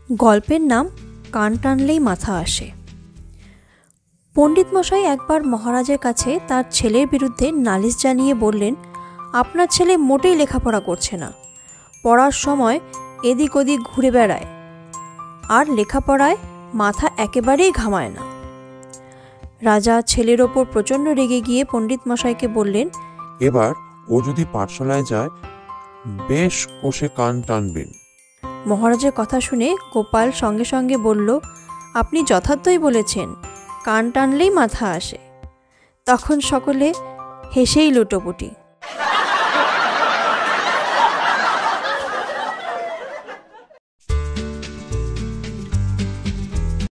গল্পের নাম কান টানলেই মাথা আসে। পণ্ডিত মশাই একবার মহারাজের কাছে তার ছেলের বিরুদ্ধে নালিশ জানিয়ে বললেন, আপনার ছেলে মোটেই লেখাপড়া করছে না, পড়ার সময় এদিক ওদিক ঘুরে বেড়ায়, আর লেখাপড়ায় মাথা একেবারেই ঘামায় না। রাজা ছেলের ওপর প্রচণ্ড রেগে গিয়ে পণ্ডিত মশাইকে বললেন, এবার ও যদি পাঠশালায় যায় বেশ কষে কান টানবেন। মহারাজের কথা শুনে গোপাল সঙ্গে সঙ্গে বলল, আপনি যথার্থই বলেছেন, কান টানলেই মাথা আসে। তখন সকলে হেসেই লুটোপুটি।